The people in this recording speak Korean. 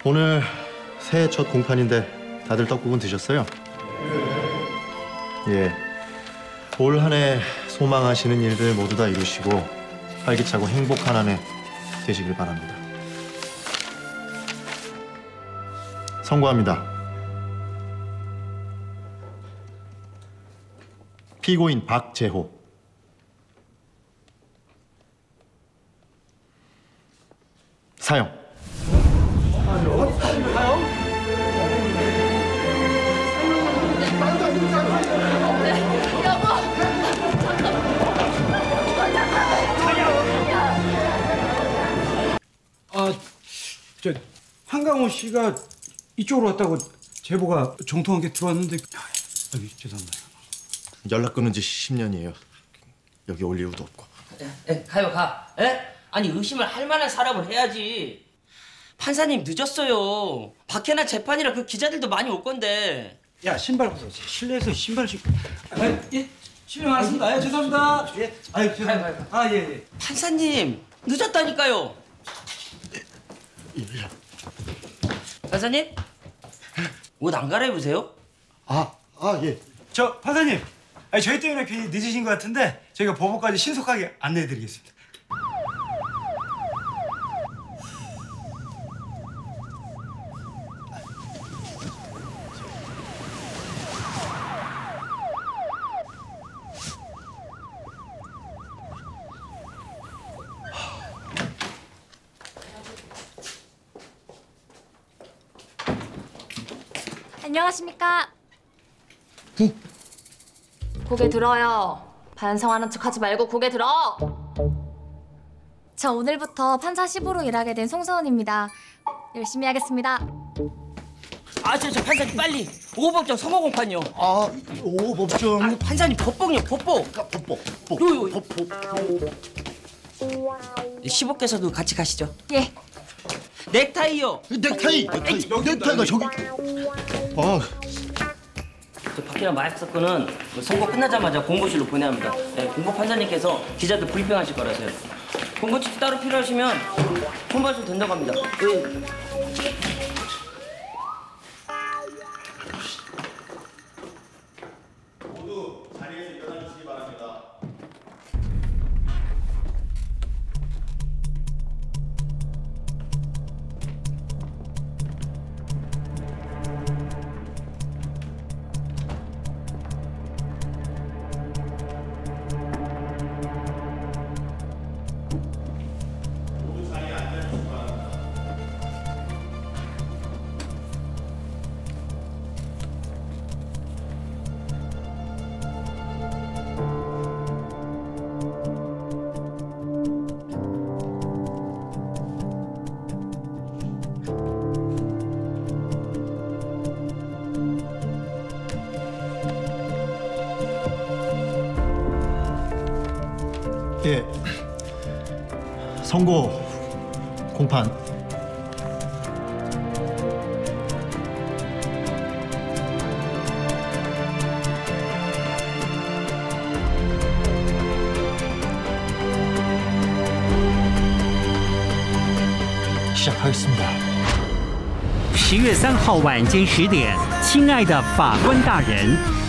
오늘 새해 첫 공판인데 다들 떡국은 드셨어요? 예. 올 한 해 소망하시는 일들 모두 다 이루시고 활기차고 행복한 한 해 되시길 바랍니다. 선고합니다. 피고인 박재호. 사형. 저 한강호 씨가 이쪽으로 왔다고 제보가 정통하게 들어왔는데 여기 죄송합니다. 연락 끊은 지 10년이에요. 여기 올 이유도 없고. 가요 가. 아니 의심을 할 만한 사람을 해야지. 판사님 늦었어요. 밖에나 재판이라 그 기자들도 많이 올 건데. 야 신발 벗어. 실내에서 신발 신고. 예. 실례 많았습니다. 죄송합니다. 예. 죄송합니다. 예. 판사님 늦었다니까요. 판사님 옷 안 갈아입으세요? 예. 저 판사님, 저희 때문에 괜히 늦으신 것 같은데 저희가 법원까지 신속하게 안내해드리겠습니다. 안녕하십니까? 고개 들어요. 반성하는 척하지 말고 고개 들어. 저 오늘부터 판사 10으로 일하게 된 송서은입니다. 열심히 하겠습니다. 저 판사님 빨리 5법정 성호공판요. 5법정. 판사님 법복요 법복. 요. 15개서도 같이 가시죠. 예. 넥타이요. 넥타이가 저기. 저 박희랑 마약 사건은 선고 끝나자마자 공보실로 보내야 합니다. 공보 판사님께서 기자들 브리핑하실 거라서요. 공보칙 따로 필요하시면 통보하셔도 된다고 합니다. 모두 자리에서 일어나 주시기 바랍니다. 예. 선고 공판. 시작하겠습니다. 10月3号晚间10点，亲爱的法官大人。